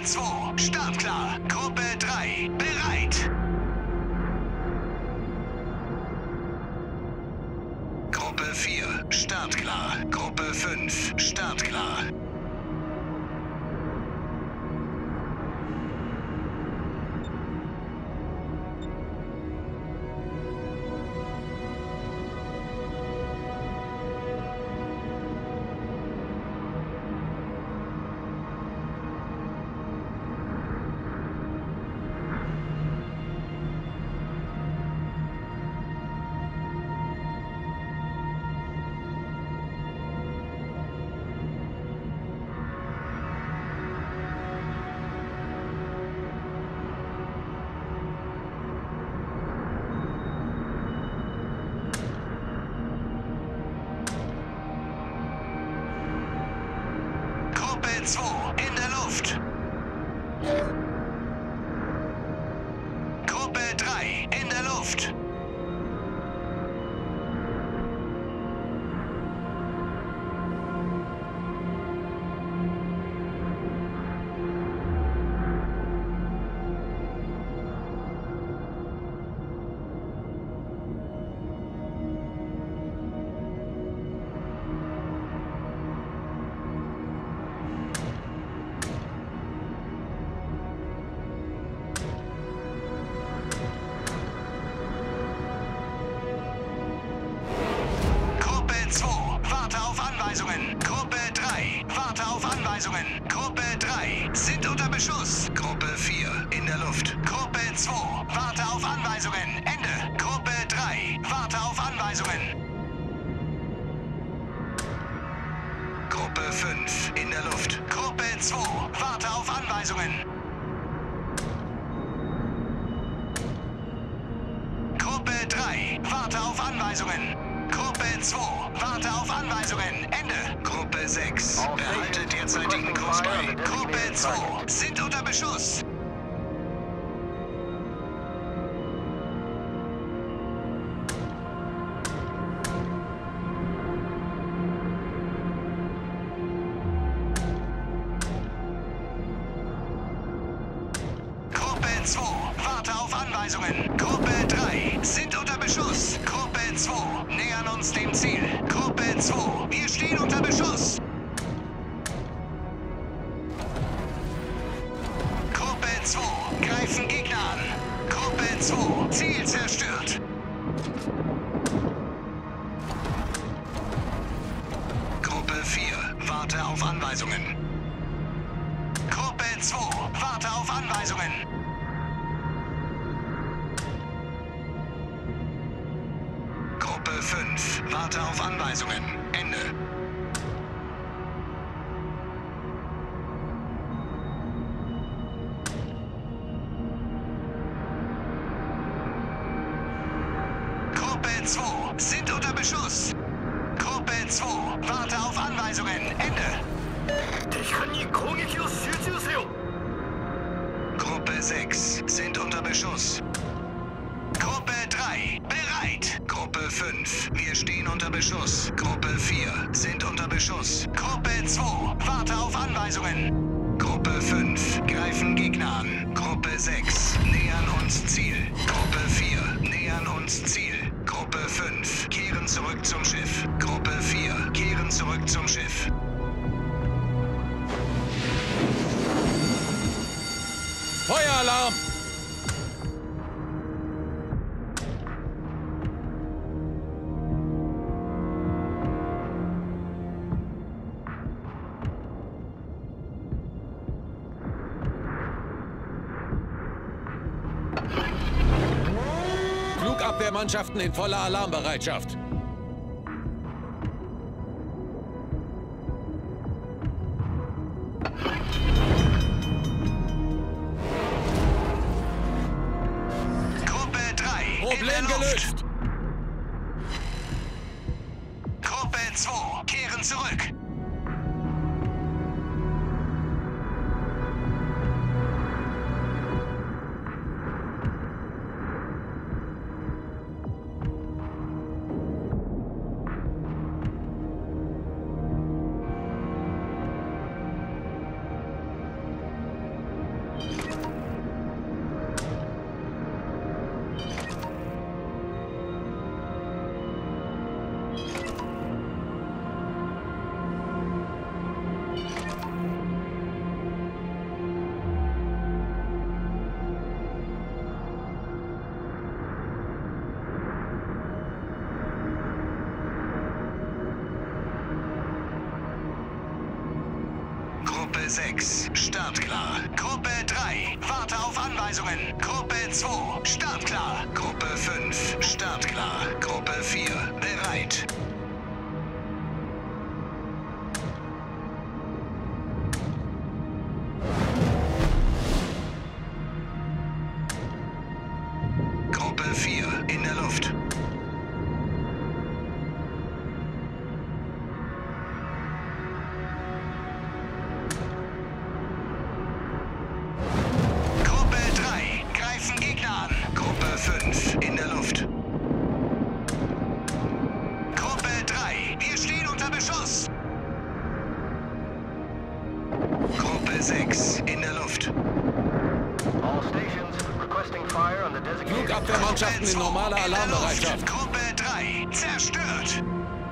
2, startklar. Gruppe 3, bereit. Gruppe 4, startklar. Gruppe 5, startklar. Gruppe 2 in der Luft. Gruppe 3 in der Luft. Gruppe 3, warte auf Anweisungen. Gruppe 3, sind unter Beschuss. Gruppe 4, in der Luft. Gruppe 2, warte auf Anweisungen. Ende. Gruppe 3, warte auf Anweisungen. Gruppe 5, in der Luft. Gruppe 2, warte auf Anweisungen. Gruppe 3, warte auf Anweisungen. Gruppe 2, warte auf Anweisungen. Ende. Gruppe 6, behalte derzeitigen Kurs bei. Gruppe 2, sind unter Beschuss. Gruppe 2, warte auf Anweisungen. Gruppe 3, sind unter Beschuss. Gruppe 2, nähern uns dem Ziel. Gruppe 2, wir stehen unter Beschuss. Gruppe 2, greifen Gegner an. Gruppe 2, Ziel zerstört. Gruppe 4, warte auf Anweisungen. Gruppe 2, warte auf Anweisungen. Gruppe 5, warte auf Anweisungen. Ende. Gruppe 2, sind unter Beschuss. Gruppe 2, warte auf Anweisungen. Ende. Gruppe 6, sind unter Beschuss. Gruppe 3, bereit. Gruppe 5, wir stehen unter Beschuss. Gruppe 4, sind unter Beschuss. Gruppe 2, warte auf Anweisungen. Gruppe 5, greifen Gegner an. Gruppe 6, nähern uns Ziel. Gruppe 4, nähern uns Ziel. Gruppe 5, kehren zurück zum Schiff. Gruppe 4, kehren zurück zum Schiff. Feueralarm! Flugabwehrmannschaften in voller Alarmbereitschaft. Gruppe 3, Problem gelöst. Gruppe 2, kehren zurück. Gruppe 6, startklar. Gruppe 3, warte auf Anweisungen. Gruppe 2, startklar. Gruppe 5, startklar. Gruppe 4, bereit. Gruppe 4, in der Luft. Gruppe 3, greifen Gegner an. Gruppe 5, in der Luft. Gruppe 3, wir stehen unter Beschuss. Gruppe 6, in der Luft. All stations requesting fire on the designated... Flugabwehrmannschaften in normaler Alarmbereitschaft. Gruppe 3, zerstört.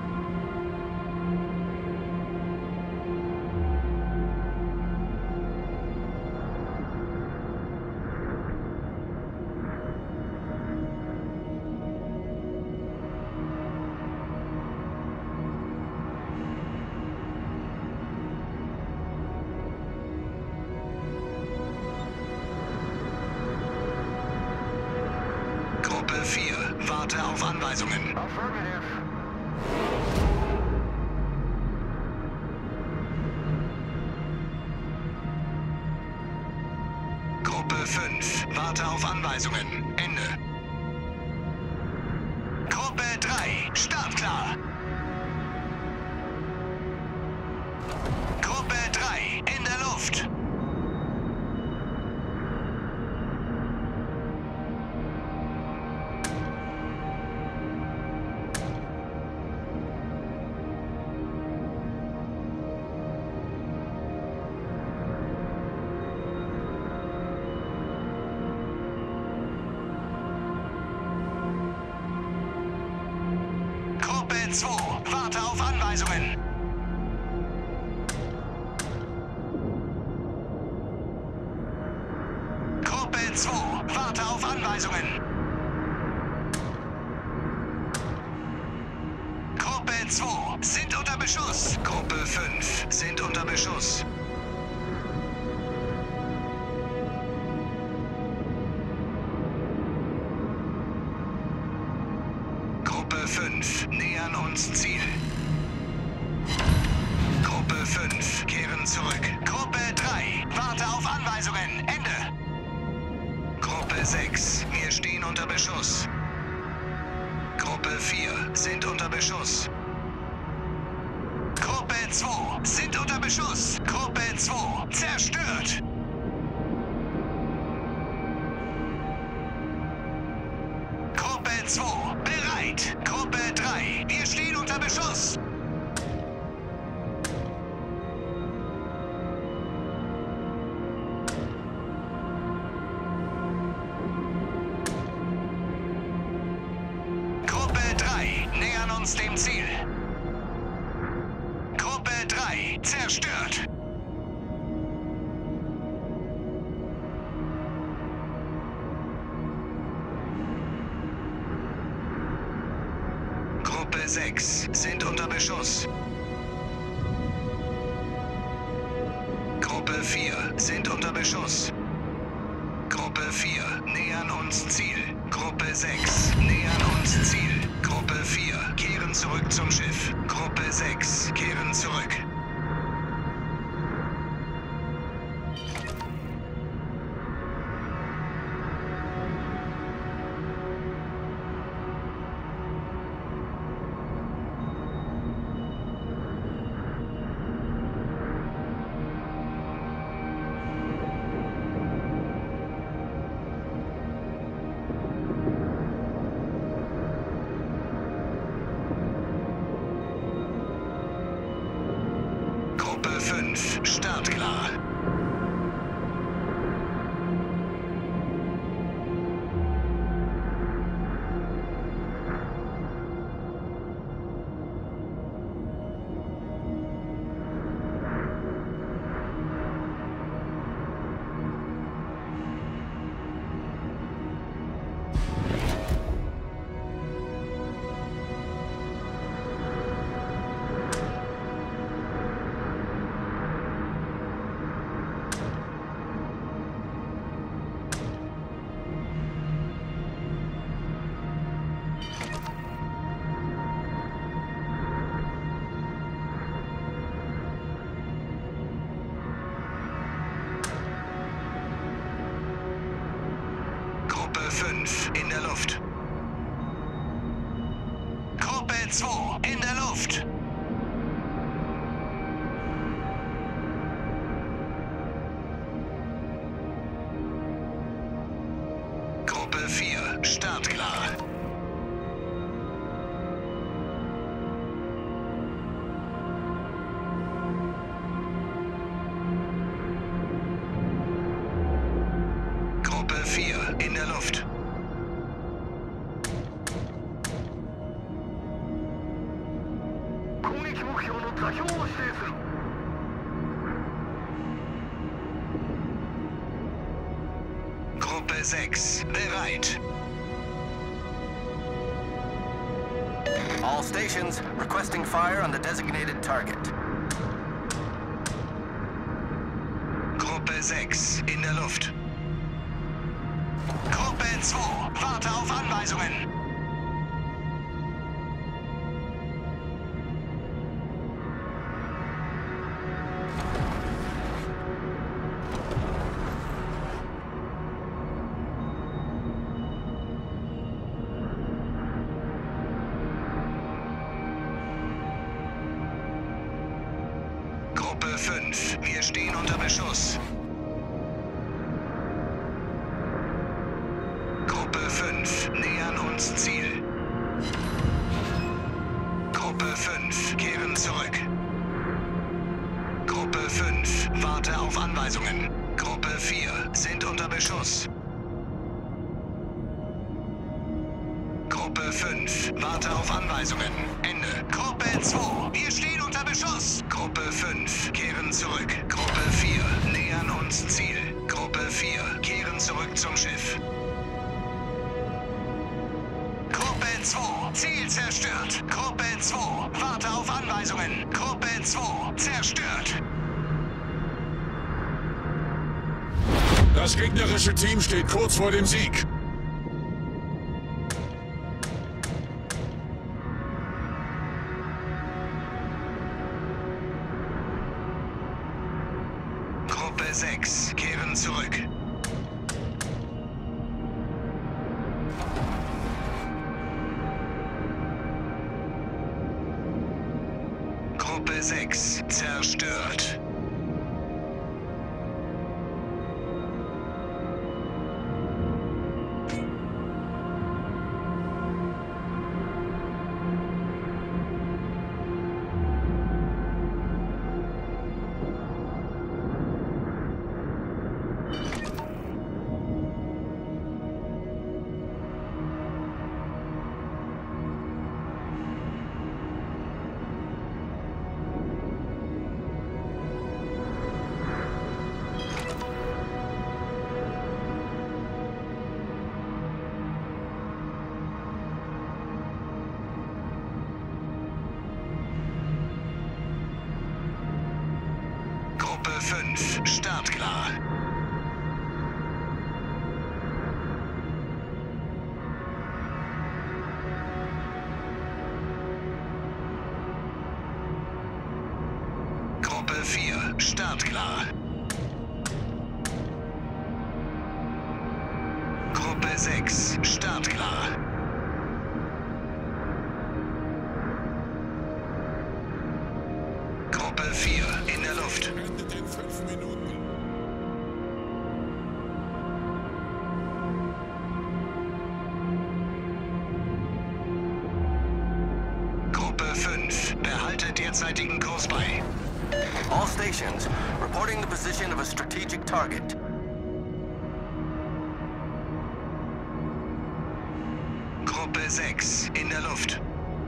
Gruppe 4, warte auf Anweisungen. Affirmative. Gruppe 5, warte auf Anweisungen. Ende. Gruppe 3, startklar. Gruppe 3, in der Luft. Gruppe 2, warte auf Anweisungen. Gruppe 2, warte auf Anweisungen. Gruppe 2, sind unter Beschuss. Gruppe 5, sind unter Beschuss. Gruppe 5, nähern uns Ziel. Gruppe 5, kehren zurück. Gruppe 3, warte auf Anweisungen. Ende. Gruppe 6, wir stehen unter Beschuss. Gruppe 4, sind unter Beschuss. Gruppe 2, sind unter Beschuss. Gruppe 2, zerstört. Gruppe 2, bereit. Gruppe 3, wir stehen unter Beschuss. Gruppe 3, nähern uns dem Ziel. Gruppe 3, zerstört. Gruppe 6, sind unter Beschuss. Gruppe 4, sind unter Beschuss. Gruppe 4, nähern uns Ziel. Gruppe 6, nähern uns Ziel. Gruppe 4, kehren zurück zum Schiff. Gruppe 6, kehren zurück. Gruppe 5, startklar. 5 in der Luft. Gruppe 2 in der Luft. Gruppe 4 startklar. Gruppe 4 in der Luft. Gruppe 6 bereit. All stations requesting fire on the designated target. Gruppe 6 in der Luft. Gruppe 2, warte auf Anweisungen. Gruppe 5, wir stehen unter Beschuss. Gruppe 5, nähern uns Ziel. Gruppe 5, kehren zurück. Gruppe 5, warte auf Anweisungen. Gruppe 4, sind unter Beschuss. Gruppe 5, warte auf Anweisungen. Ende. Gruppe 2, wir stehen unter Beschuss. Gruppe 5, kehren zurück. Gruppe 4, nähern uns Ziel. Gruppe 4, kehren zurück zum Schiff. Gruppe 2, Ziel zerstört. Gruppe 2, warte auf Anweisungen. Gruppe 2, zerstört. Das gegnerische Team steht kurz vor dem Sieg. Gruppe 6, kehren zurück. Gruppe 6, zerstört. Gruppe 5, startklar. Gruppe 4, startklar. Gruppe 6, startklar. Gruppe 4 in der Luft. Endet in 5 Minuten. Gruppe 5, behalte derzeitigen Kurs bei. All stations reporting the position of a strategic target. Gruppe 6 in der Luft.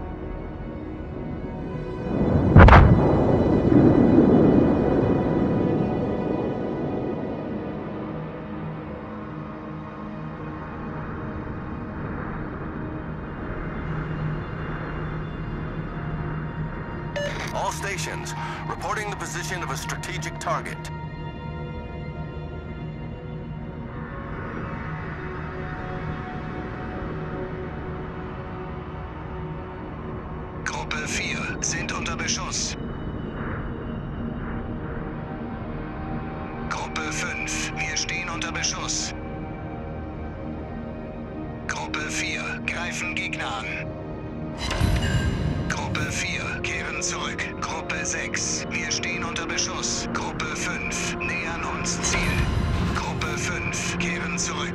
All stations reporting the position of a strategic target. Gruppe 4 sind unter Beschuss. Gruppe 5, wir stehen unter Beschuss. greifen Gegner an. Gruppe 4, kehren zurück. Gruppe 6, wir stehen unter Beschuss. Gruppe 5, nähern uns Ziel. Gruppe 5, kehren zurück.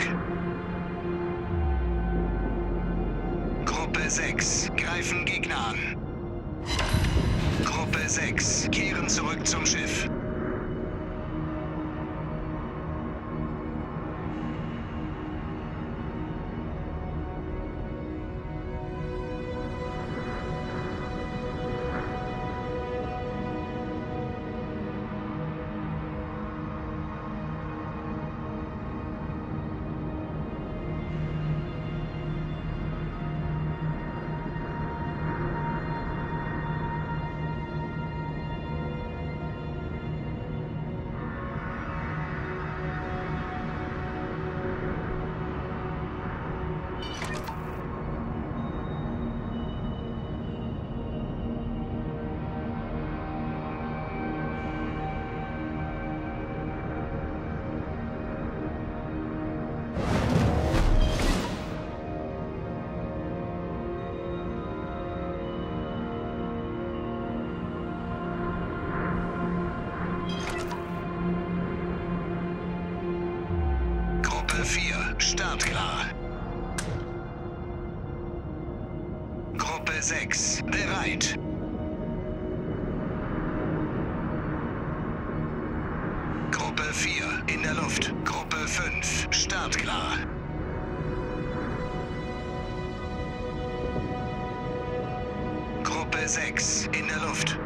Gruppe 6, greifen Gegner an. Gruppe 6, kehren zurück zum Schiff. Gruppe 4, startklar. Gruppe 6, bereit. Gruppe 4, in der Luft. Gruppe 5, startklar. Gruppe 6, in der Luft.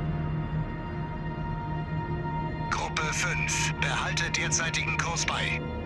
Gruppe 5, behaltet derzeitigen Kurs bei.